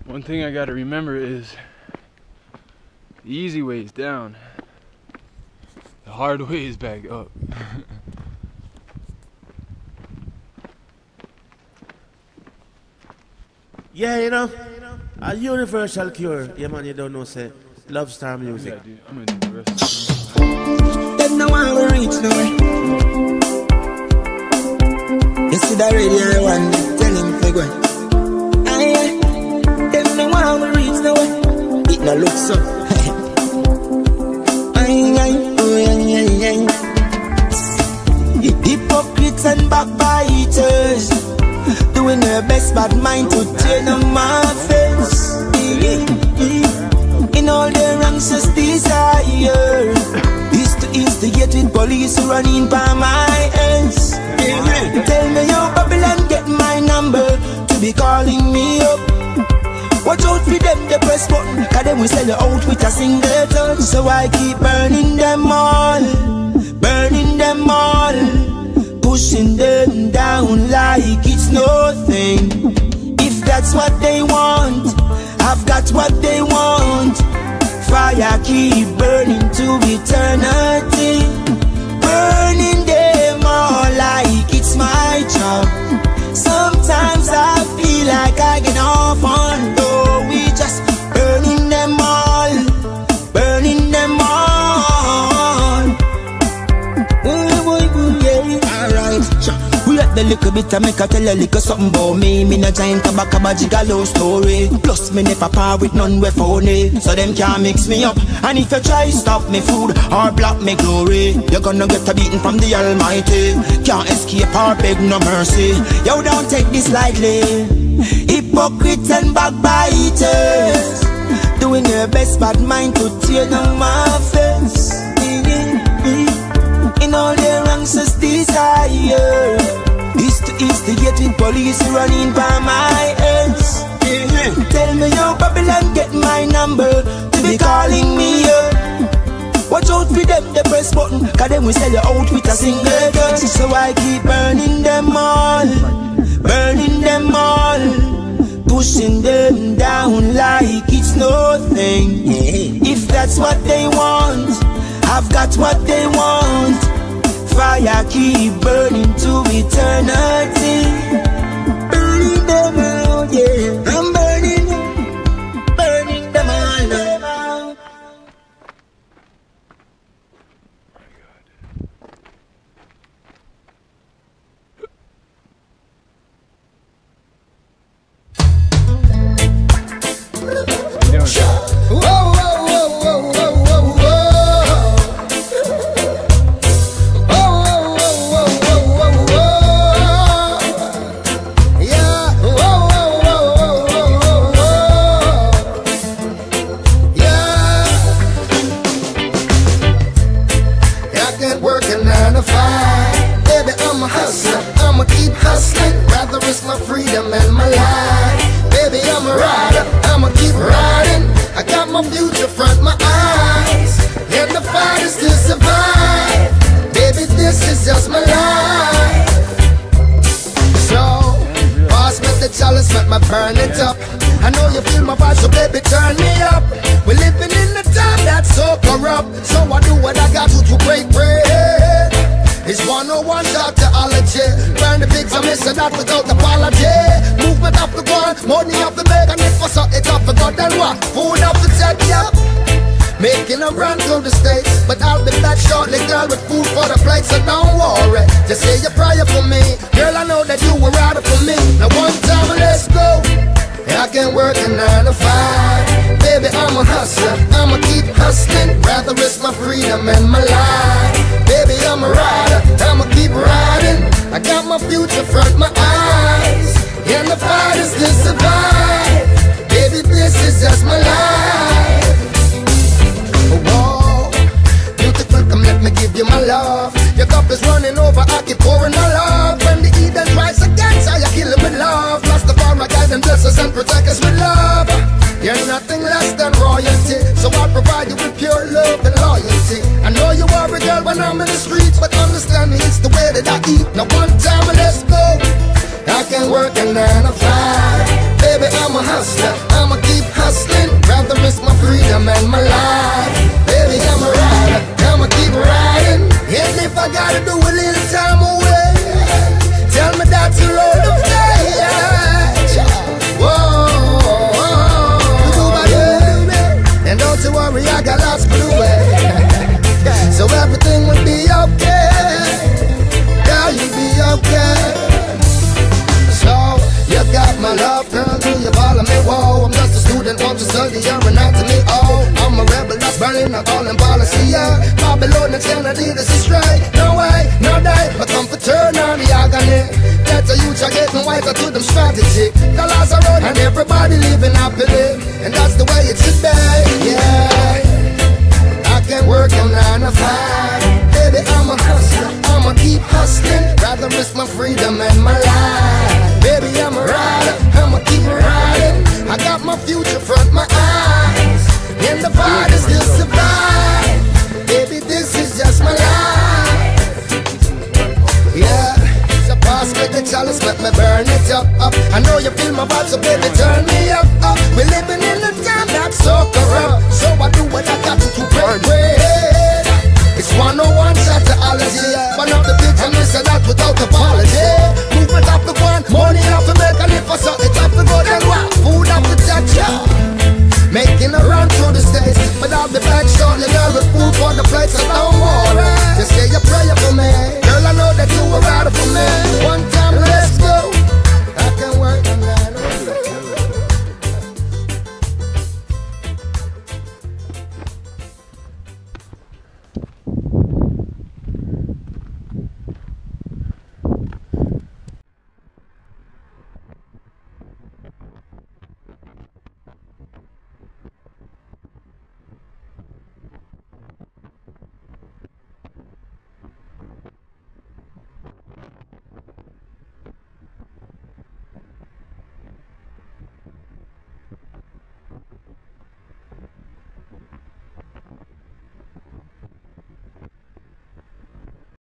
One thing I gotta remember is the easy way is down. The hard way is back up. Yeah, you know, a universal cure. Yeah, man, you don't know, say, love star music. I'm gonna do the rest of it. Them no one will reach nowhere. You see that radio one, tell him to go. Aye, them no one will reach nowhere. It no look so. Aye, aye, oh, aye, aye, aye. Hypocrites and backbiters, doing their best bad mind to turn on my face. In all their anxious desire is to instigate with police running by my hands. Tell me your Babylon get my number to be calling me up. Watch out for them, they press button, cause them will sell you out with a single touch. So I keep burning them all, pushing them down like it's nothing. If that's what they want, I've got what they want. Fire keep burning to eternity, burning them all like it's my job. Sometimes I feel like I get off on, though we just burning them all, burning them all. Alright, we let the little bit and make a tell a little something about me. Me no giant tobacco gigolo story. Plus me never par with none we phony, so them can't mix me up. And if you try stop me food or block me glory, you're gonna get a beating from the Almighty. Can't escape or beg no mercy. Yo, don't take this lightly. Hypocrites and backbiters, doing their best bad mind to tear down my face. In all their anxious desire is to instigate with police running by my hands. Tell me your Babylon get my number to be calling me up. Watch out for them, they press button, cause them will sell you out with a single touch. So I keep burning them all, pushing them down like it's nothing. If that's what they want, I've got what they want. Fire keep burning to eternity, burning them out, yeah. I'm burning them all. Burn it up. I know you feel my vibe, so baby turn me up. We're living in a time that's so corrupt, so I do what I got to break bread. It's 101 shot theology. Burn the pigs, I'm missing that without apology. Movement off the ground, money off the bed, and if I saw it off the god, then what? Food off the tech, yeah. Making a run to the States, but I'll be back shortly, girl, with food for the plate, so don't worry. Just say your prayer for me, girl, I know that you were right for me. Now one time, let's go. I can work a 9 to 5. Baby, I'm a hustler, I'ma keep hustling. Rather risk my freedom and my life. Baby, I'm a rider, I'ma keep riding. I got my future front my eyes, and the fight is to survive. Baby, this is just my life. Whoa, beautiful, come let me give you my love. Your cup is running over, I keep pouring my love. When the Eden rise against, I kill it with love. Lost the farm, I guide and bless us and protect us with love. You're nothing less than royalty, so I provide you with pure love and loyalty. I know you are a girl when I'm in the streets, but understand me, it's the way that I eat. Now one time, let's go. I can work a 9 to 5. Baby, I'm a hustler, I'm a up, girl, do you follow me? Whoa, I'm just a student, want to study your anatomy. Oh, I'm a rebel that's burning up all in policy, yeah. Babylonians cannot lead us astray. No way, no day, but come for turn on the agony. That the youths are getting wiser to them strategy. The laws are running and everybody living happily, and that's the way it should be, yeah. I can work on 9 to 5. Baby, I'm a hustler, I'ma keep hustling. Rather risk my freedom and my life. Baby, I'm a rider, I'ma keep riding. I got my future front my eyes, and the fight is still survive. Baby, this is just my life. Yeah, so pass me the chalice, let me burn it up. I know you feel my vibe, so baby, turn me up. We're living in a time that's so corrupt, so I do what I got to break. It's 101 shot to allergy, but not the bitch, I miss that without the fun.